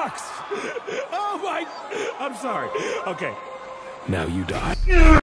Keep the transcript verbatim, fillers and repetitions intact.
sucks. Oh my, I'm sorry. Okay, now you die.